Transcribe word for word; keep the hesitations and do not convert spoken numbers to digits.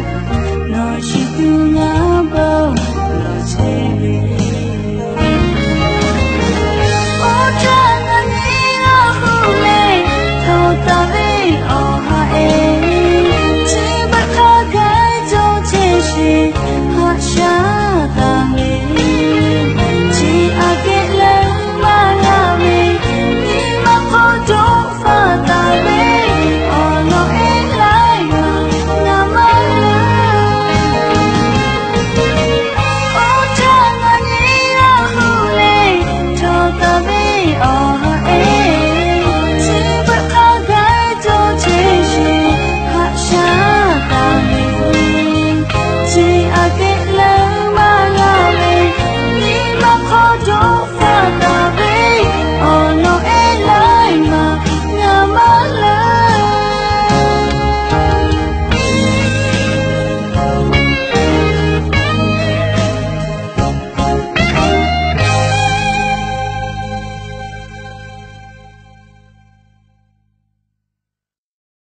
nói chỉ tu ngã bao lo chế vì ô cha ngã nghĩ lo khu lệ thâu ta vì ô ha e chỉ bắt ta cái cho chế gì hạ cha ta nghĩ chỉ à kết lớn mà là vì đi mà khó trốn pha ta về ô lo e lại ngã mà ô cha ngã nghĩ lo khu lệ thâu ta vì ô ha e chỉ bắt ta cái cho chế gì hạ cha ta nghĩ chỉ à kết lớn mà là vì đi mà khó trốn